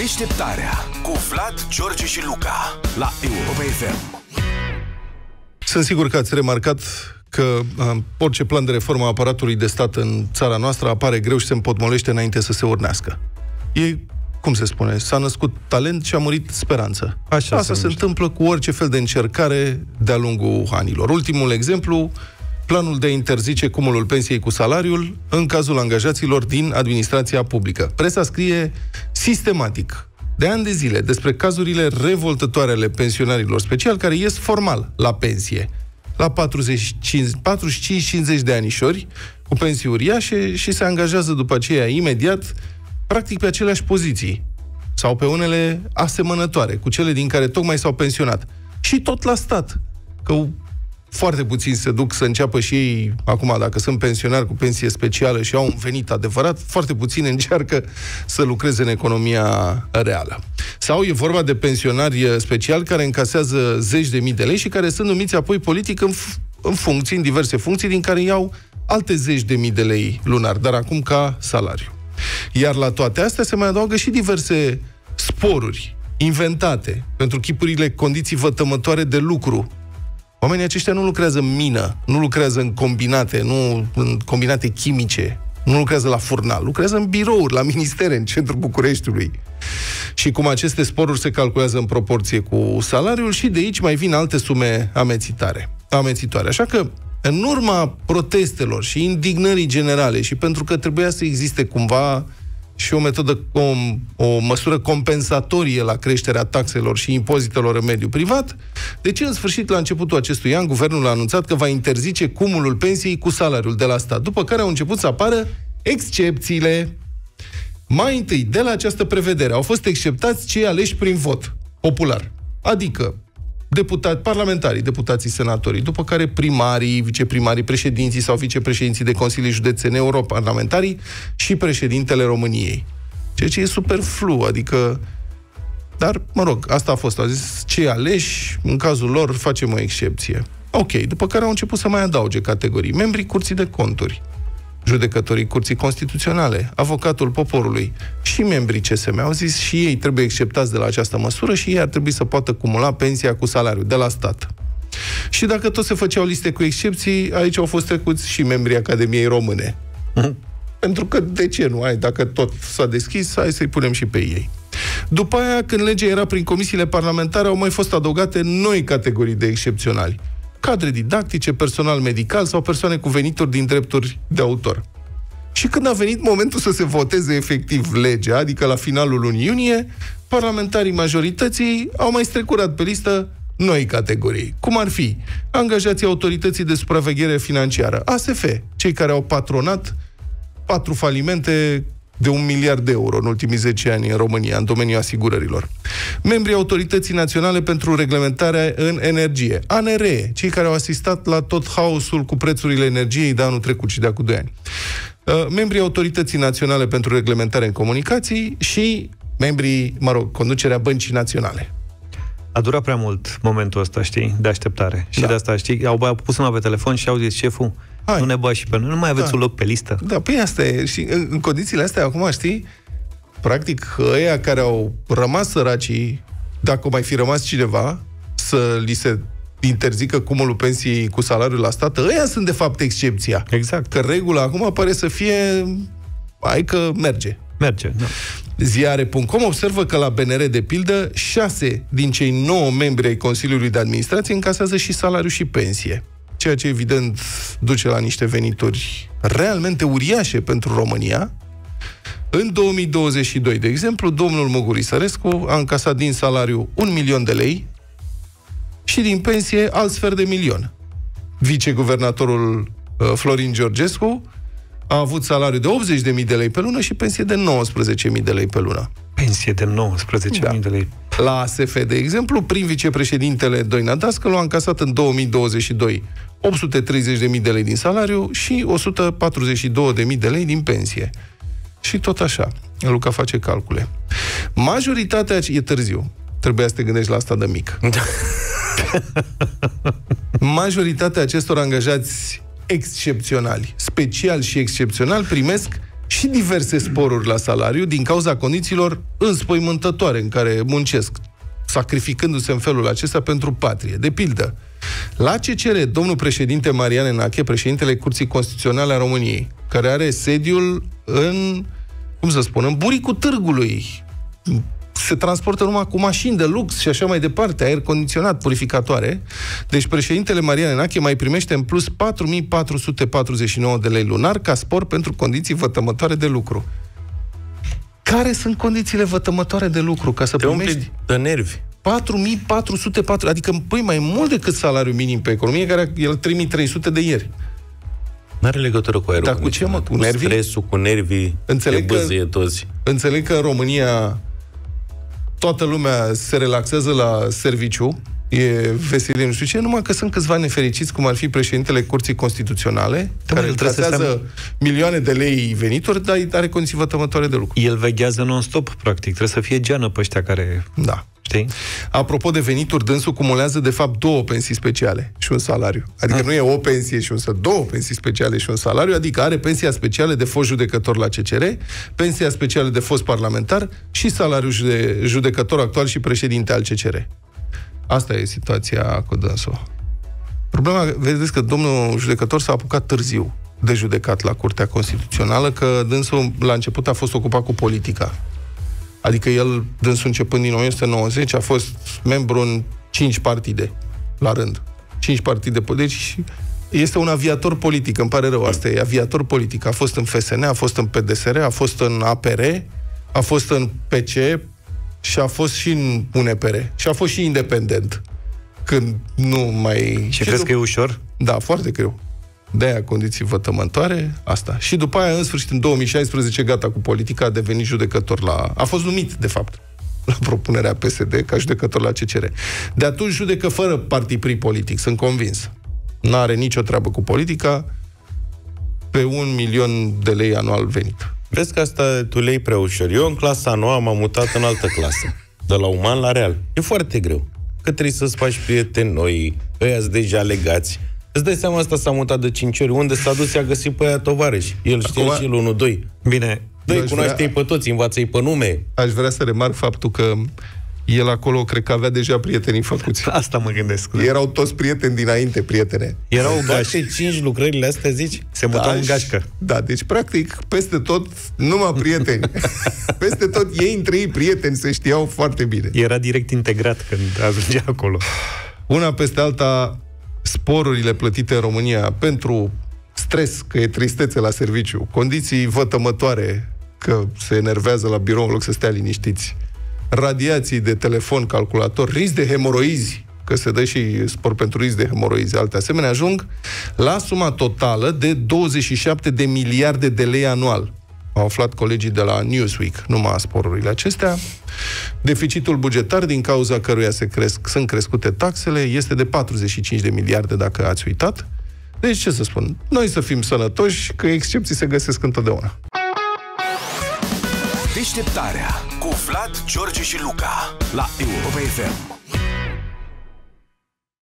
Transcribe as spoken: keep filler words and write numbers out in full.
Deșteptarea cu Vlad, George și Luca la Europa F M. Sunt sigur că ați remarcat că uh, orice plan de reformă a aparatului de stat în țara noastră apare greu și se împotmolește înainte să se urnească. E, cum se spune, s-a născut talent și a murit speranță. Așa Asta se, se întâmplă cu orice fel de încercare de-a lungul anilor. Ultimul exemplu, planul de a interzice cumulul pensiei cu salariul în cazul angajaților din administrația publică. Presa scrie sistematic, de ani de zile, despre cazurile revoltătoare ale pensionarilor speciali care ies formal la pensie, la patruzeci, patruzeci, cincizeci de anișori, cu pensii uriașe și se angajează după aceea imediat, practic pe aceleași poziții, sau pe unele asemănătoare, cu cele din care tocmai s-au pensionat. Și tot la stat, că foarte puțini se duc să înceapă și ei, acum, dacă sunt pensionari cu pensie specială și au un venit adevărat, foarte puțini încearcă să lucreze în economia reală. Sau e vorba de pensionari speciali care încasează zeci de mii de lei și care sunt numiți apoi politic în, f- în funcții, în diverse funcții, din care iau alte zeci de mii de lei lunar, dar acum ca salariu. Iar la toate astea se mai adaugă și diverse sporuri inventate pentru chipurile condiții vătămătoare de lucru. Oamenii aceștia nu lucrează în mină, nu lucrează în combinate, nu în combinate chimice, nu lucrează la furnal, lucrează în birouri, la ministere, în centrul Bucureștiului. Și cum aceste sporuri se calculează în proporție cu salariul, și de aici mai vin alte sume amețitare, amețitoare. Așa că, în urma protestelor și indignării generale, și pentru că trebuia să existe cumva și o metodă, o, o măsură compensatorie la creșterea taxelor și impozitelor în mediul privat, deci în sfârșit, la începutul acestui an, guvernul a anunțat că va interzice cumulul pensiei cu salariul de la stat, după care au început să apară excepțiile. Mai întâi, de la această prevedere, au fost exceptați cei aleși prin vot popular, adică deputați, parlamentarii, deputații, senatorii, după care primarii, viceprimarii, președinții sau vicepreședinții de consilii județene, europarlamentarii și președintele României. Ceea ce e superflu, adică... Dar, mă rog, asta a fost. Au zis, cei aleși, în cazul lor, facem o excepție. Ok, după care au început să mai adauge categorii. Membrii Curții de Conturi, judecătorii Curții Constituționale, avocatul poporului și membrii C S M au zis și ei trebuie exceptați de la această măsură și ei ar trebui să poată cumula pensia cu salariul de la stat. Și dacă tot se făceau liste cu excepții, aici au fost trecuți și membrii Academiei Române. Uh-huh. Pentru că, de ce nu? Hai, dacă tot s-a deschis, hai să-i punem și pe ei. După aia, când legea era prin comisiile parlamentare, au mai fost adăugate noi categorii de excepționali. Cadre didactice, personal medical sau persoane cu venituri din drepturi de autor. Și când a venit momentul să se voteze efectiv legea, adică la finalul lunii iunie, parlamentarii majorității au mai strecurat pe listă noi categorii, cum ar fi angajații Autorității de Supraveghere Financiară, A S F, cei care au patronat patru falimente de un miliard de euro în ultimii zece ani în România, în domeniul asigurărilor. Membrii Autorității Naționale pentru Reglementarea în Energie, A N R E, cei care au asistat la tot haosul cu prețurile energiei de anul trecut și de acum doi ani. Membrii Autorității Naționale pentru Reglementare în Comunicații și membrii, mă rog, conducerea Băncii Naționale. A durat prea mult momentul ăsta, știi, de așteptare. Și da. De asta, știi, au pus mâna pe telefon și au zis, șeful, hai, nu ne bagi și pe noi, nu mai aveți da. un loc pe listă. Da, păi asta e. Și în, în condițiile astea, acum, știi, practic, ăia care au rămas săracii, dacă mai fi rămas cineva, să li se interzică cumulul pensiei cu salariul la stat, ăia sunt, de fapt, excepția. Exact. Că regula acum pare să fie, hai că merge. Merge, da. Ziare punct com observă că la B N R, de pildă, șase din cei nouă membri ai Consiliului de Administrație încasează și salariu și pensie. Ceea ce, evident, duce la niște venituri realmente uriașe pentru România. În două mii douăzeci și doi, de exemplu, domnul Muguri Sărescu a încasat din salariu un milion de lei și din pensie alt sfert de milion. Viceguvernatorul uh, Florin Georgescu a avut salariu de optzeci de mii de lei pe lună și pensie de nouăsprezece mii de lei pe lună. Pensie de nouăsprezece mii da. de lei. La A S F, de exemplu, prin vicepreședintele Doina Dascălu a încasat în două mii douăzeci și doi opt sute treizeci de mii de lei din salariu și o sută patruzeci și două de mii de lei din pensie. Și tot așa. Luca face calcule. Majoritatea... E târziu. Trebuia să te gândești la asta de mic. Majoritatea acestor angajați excepționali, special și excepțional, primesc și diverse sporuri la salariu din cauza condițiilor înspăimântătoare în care muncesc, sacrificându-se în felul acesta pentru patrie. De pildă, la C C R, domnul președinte Marian Enache, președintele Curții Constituționale a României, care are sediul în, cum să spun, în buricul târgului, se transportă numai cu mașini de lux și așa mai departe, aer condiționat, purificatoare. Deci președintele Marian Enache mai primește în plus patru mii patru sute patruzeci și nouă de lei lunar ca spor pentru condiții vătămătoare de lucru. Care sunt condițiile vătămătoare de lucru ca să Te primești de nervi? patru mii patru sute patru, adică păi mai mult decât salariul minim pe economie, care e trei mii trei sute de ieri. N-are legătură cu aerul. Dar cu ce, mă? Cu, cu nervii? stresul, cu nervii, înțeleg te băzăie toți. Înțeleg că în România toată lumea se relaxează la serviciu, e veselie, nu știu ce, numai că sunt câțiva nefericiți, cum ar fi președintele Curții Constituționale, da, care încasează milioane de lei venituri, dar are condiții vătămătoare de lucru. El veghează non-stop, practic. Trebuie să fie geană pe ăștia care... Da. Știi? Apropo de venituri, dânsul cumulează, de fapt, două pensii speciale și un salariu. Adică ah. nu e o pensie și un salariu, două pensii speciale și un salariu, adică are pensia specială de fost judecător la C C R, pensia specială de fost parlamentar și salariul de judecător actual și președinte al C C R. Asta e situația cu dânsul. Problema, vedeți că domnul judecător s-a apucat târziu de judecat la Curtea Constituțională, că dânsul la început a fost ocupat cu politica. Adică el, dânsul începând din o mie nouă sute nouăzeci, a fost membru în cinci partide, la rând. Cinci partide. Deci este un aviator politic, îmi pare rău, asta e aviator politic. A fost în F S N, a fost în P D S R, a fost în A P R, a fost în P C și a fost și în U N P R. Și a fost și independent. Când nu mai... Și crezi că e ușor? Da, foarte greu. De-aia condiții vătămătoare, asta. Și după aia, în sfârșit, în două mii șaisprezece, gata cu politica, a devenit judecător la... A fost numit, de fapt, la propunerea P S D, ca judecător la C C R. De atunci judecă fără partiprii politic, sunt convins. N-are nicio treabă cu politica, pe un milion de lei anual venit. Vezi că asta tu le iei prea ușor. Eu în clasa nouă m-am mutat în altă clasă, de la uman la real. E foarte greu. Că trebuie să-ți faci prieteni noi, ăia-s deja legați. Îți dai seama, asta s-a mutat de cinci ori. Unde s-a dus, i-a găsit pe aia tovarăși. El știe Acum... și el unu doi. Bine. Dă-i, cunoaște-i vrea... pe toți, învață-i pe nume. Aș vrea să remarc faptul că el acolo, cred că avea deja prietenii făcuți. Asta mă gândesc. Da. Erau toți prieteni dinainte, prietene. Erau toate cinci lucrările astea, zici? Se mutau da, în gașcă. Da, deci, practic, peste tot, numai prieteni. Peste tot, ei între ei prieteni se știau foarte bine. Era direct integrat când ajungea acolo. Una peste alta, sporurile plătite în România pentru stres, că e tristețe la serviciu, condiții vătămătoare, că se enervează la birou în loc să stea liniștiți, radiații de telefon, calculator, risc de hemoroizi, că se dă și spor pentru risc de hemoroizi, alte asemenea, ajung la suma totală de douăzeci și șapte de miliarde de lei anual. Au aflat colegii de la Newsweek, numai sporurile acestea. Deficitul bugetar, din cauza căruia se cresc, sunt crescute taxele, este de patruzeci și cinci de miliarde, dacă ați uitat. Deci, ce să spun? Noi să fim sănătoși, că excepții se găsesc întotdeauna. Deșteptarea cu Vlad, George și Luca la Europa F M.